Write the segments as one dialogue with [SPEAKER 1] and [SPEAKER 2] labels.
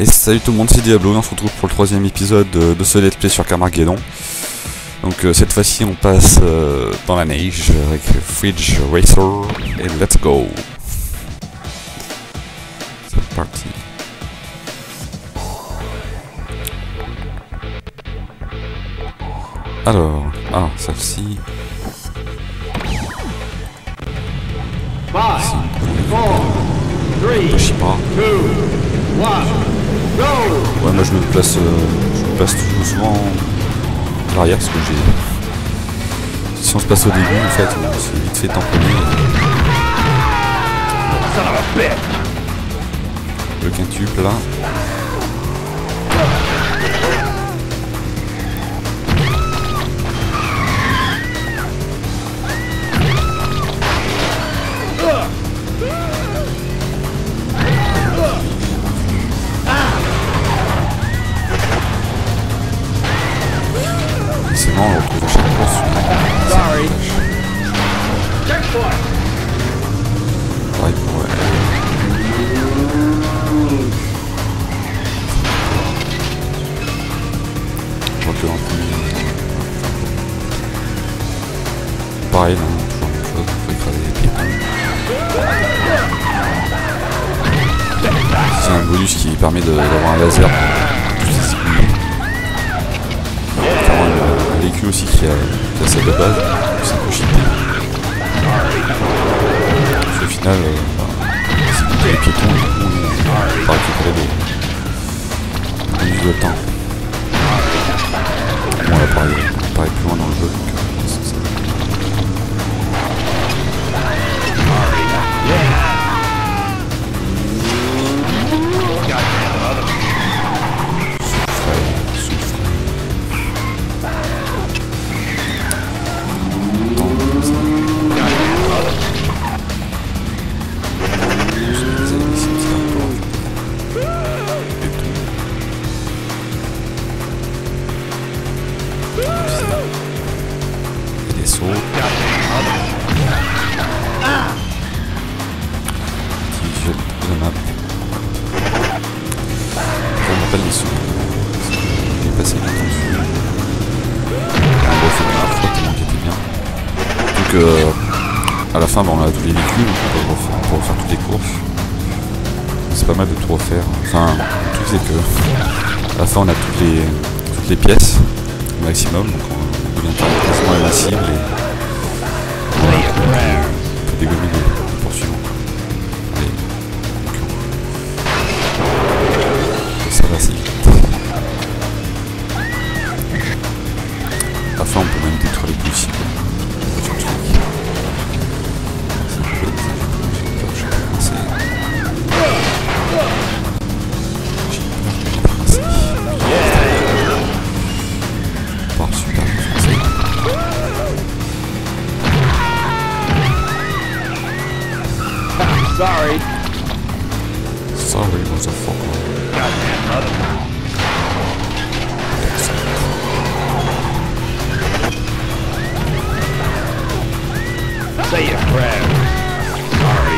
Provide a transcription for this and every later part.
[SPEAKER 1] Et salut tout le monde, c'est Diablo, on se retrouve pour le troisième épisode de ce let's play sur Carmageddon. Donc cette fois-ci on passe dans la neige avec Fridge Racer et let's go. C'est parti. Alors, celle-ci.
[SPEAKER 2] 5, 4, 3,
[SPEAKER 1] Je sais pas.
[SPEAKER 2] 2, 1, go!
[SPEAKER 1] Ouais, moi je me place toujours souvent à l'arrière parce que j'ai. Si on se passe au début, en fait, on s'est vite fait tamponner.
[SPEAKER 2] Son of a bitch!
[SPEAKER 1] Le quintuple là. C'est bon, on retrouve à chaque course.
[SPEAKER 2] Sorry. Checkpoint!
[SPEAKER 1] Pareil pour je vois que dans le premier. Pareil, là, toujours la même chose, il faut écraser les piétons. C'est un bonus qui permet d'avoir un laser pour tous les aiguilles. Un véhicule aussi qui a celle de base, c'est un peu cheaté. Au final, c'est les piétons, on va récupérer des bonus de temps. Bon, là, pareil plus loin dans le jeu. Des sauts. Petit jeu de map. Je m'appelle les sauts. J'ai passé du temps dessus. On refait la première fois tellement qu'il était bien. Donc à la fin, on a tous les véhicules, donc on peut refaire toutes les courses. C'est pas mal de tout refaire. Enfin, le truc c'est que à la fin on a toutes les pièces au maximum, donc on devient quasiment invincible et on peut dégommer les poursuivants. Et ça va assez vite. À la fin on peut même détruire les policiers.
[SPEAKER 2] Sorry.
[SPEAKER 1] Sorry, motherfucker.
[SPEAKER 2] Goddamn mother. Say your prayer. Sorry.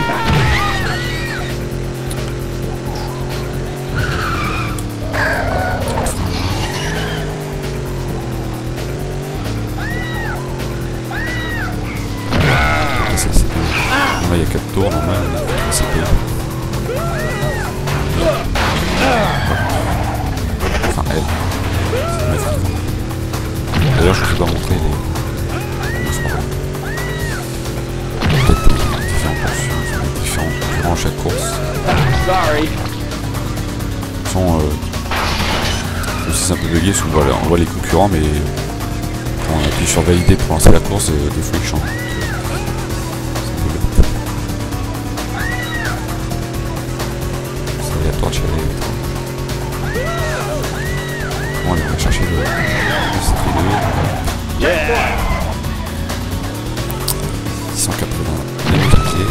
[SPEAKER 1] Là, il y a 4 tours, normal, c'est bien. Enfin, elle. C'est ma fille. D'ailleurs, je ne vous ai pas montré les. Peut-être des différents poursuites, durant chaque course.
[SPEAKER 2] Sorry.
[SPEAKER 1] De toute façon, c'est un peu bugué, parce qu'on voit les concurrents, mais quand on appuie sur valider pour lancer la course, des fois ils changent. Bon, allez, on va chercher le CP2.
[SPEAKER 2] Yeah.
[SPEAKER 1] 680. Bien multiplié.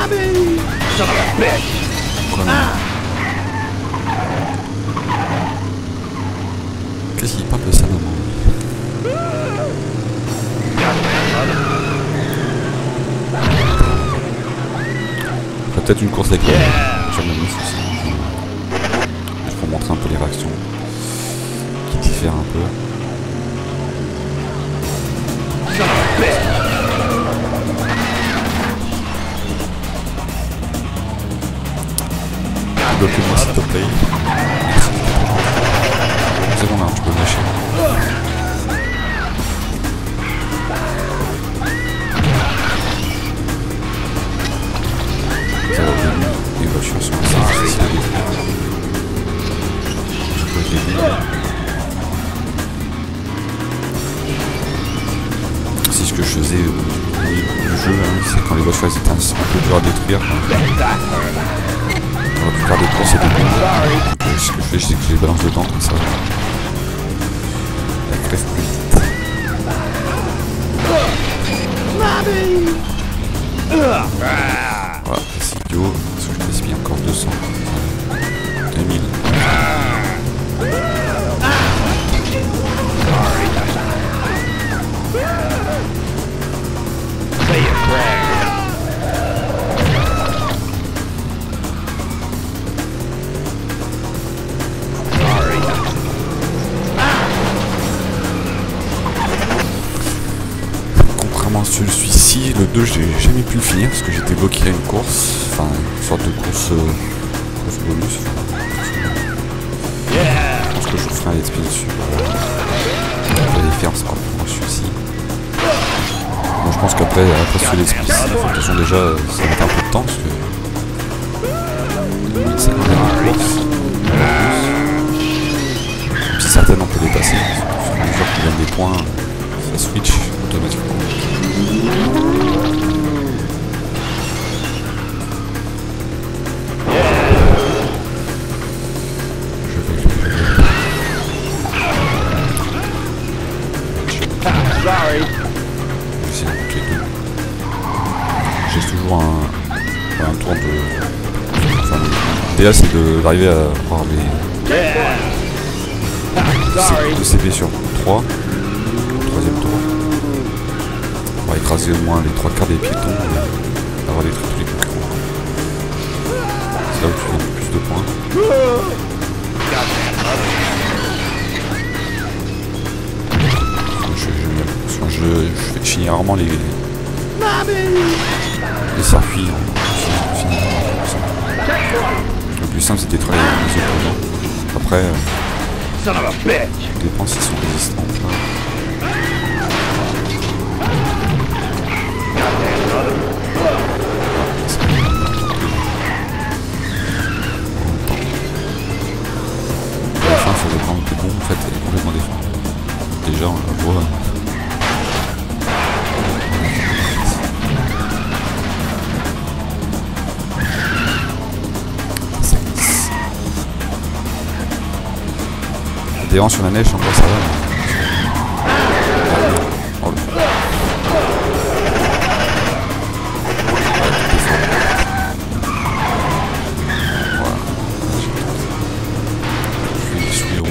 [SPEAKER 2] Son of a bitch!
[SPEAKER 1] Quoi, non? Qu'est-ce qu'il parle de ça, maman? Peut-être une course avec moi. J'aime bien ça. Je peux montrer un peu les réactions qui diffèrent un peu. Bloquez-moi s'il te plaît. C'est bon là, tu peux me lâcher. Ça va bien. Les voitures sont assez difficiles à détruire. Je peux l'aider. Si ce que je faisais du jeu, hein, c'est quand les voitures étaient un peu dures à détruire. Dans la plupart des courses, c'est des bons. Ce que je fais, c'est que je les balance dedans comme ça. La crève plus vite. Voilà, c'est idiot, parce que je gaspille encore 200. 2000.
[SPEAKER 2] Say your prayer.
[SPEAKER 1] Contrairement à celui-ci, le 2 j'ai jamais pu le finir parce que j'étais bloqué à une course, enfin une sorte de course bonus. Je pense que je ferai un let's play dessus. Je vais les faire par rapport à celui-ci. Bon, je pense qu'après ce let's play, de toute façon déjà ça va mettre un peu de temps parce que ça va être une course. Si certaines on peut les passer, au fur et à mesure qu'on gagne des points, ça switch automatiquement.
[SPEAKER 2] Sorry.
[SPEAKER 1] J'essaie de monter les deux. J'ai toujours un tour de... Enfin, l'idéal c'est d'arriver à avoir les...
[SPEAKER 2] Sorry.
[SPEAKER 1] 2 CP sur 3. Troisième tour. On va écraser au moins les 3/4 des piétons et avoir détruit tous les concurrents. C'est là où tu gagnes le plus de points. Je finis rarement les circuits en finissant. Le plus simple c'est de détruire les opposants. Après,
[SPEAKER 2] Son of a bitch!
[SPEAKER 1] ça dépend s'ils sont résistants ou pas. Enfin, ça dépend que bon, en fait, elle est complètement défendue. Déjà, on la voit. Adhérent sur la neige, encore ça va. Oh, le... Voilà. Je suis sous les roues.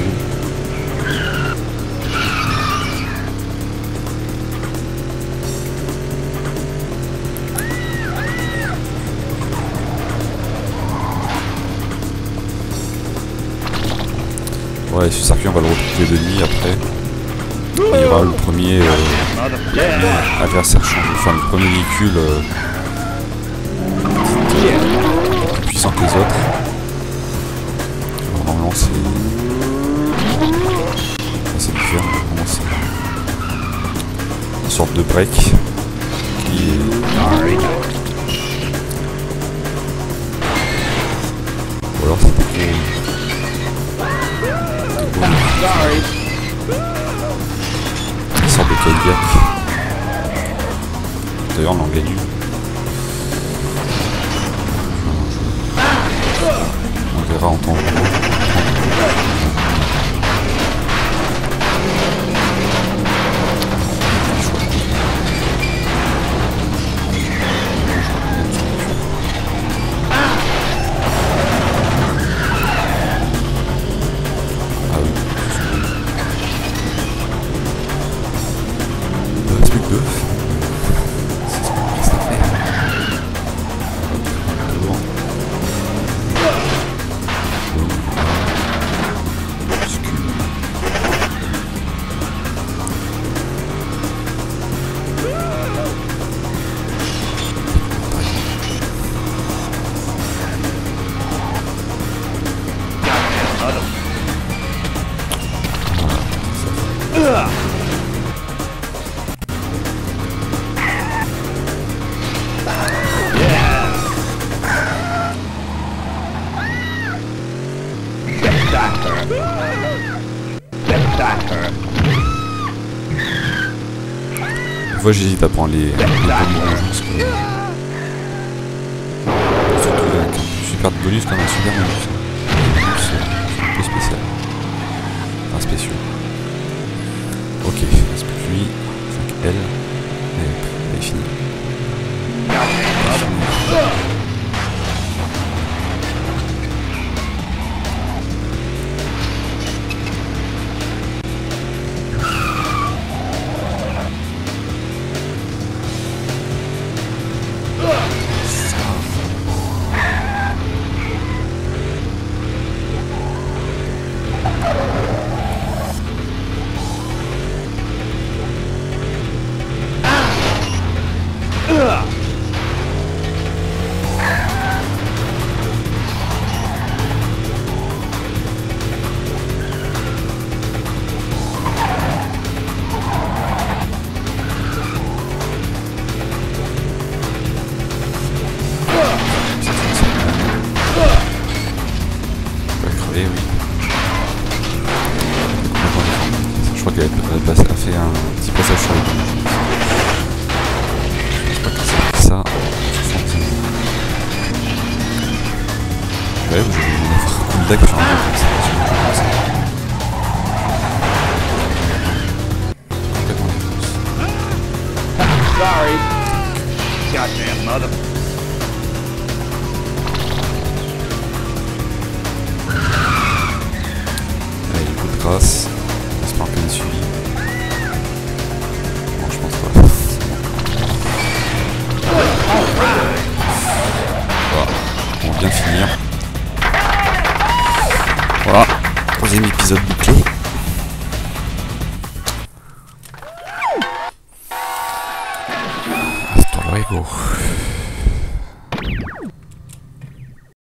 [SPEAKER 1] Ouais, ce circuit on va le retrouver de nuit après. Il y aura le premier adversaire changé, enfin le premier véhicule plus puissant que les autres. Alors, normalement c'est différent, normalement c'est une sorte de break qui est... Ou alors c'est pas trop...
[SPEAKER 2] Sorry.
[SPEAKER 1] Une sorte de Cadillac. D'ailleurs on en gagne une. On verra en temps réel. fois j'hésite à prendre les bonbons parce que... Pour se retrouver avec un super bonus comme un super bonus. C'est un peu spécial. Enfin spéciaux. Ok, il reste plus que lui. 5L. Et hop, il est fini. Elle a fait un petit passage sur les deux. Je crois que c'est ça. Ouais, vous allez avoir un coup de deck sur un jeu comme ça. Complètement défonce.
[SPEAKER 2] Sorry. Goddamn mother.
[SPEAKER 1] Allez, coup de grâce. J'espère qu'elle est suivie. Non, je pense pas. Voilà, on vient de finir. Voilà, troisième épisode bouclé. Hasta luego.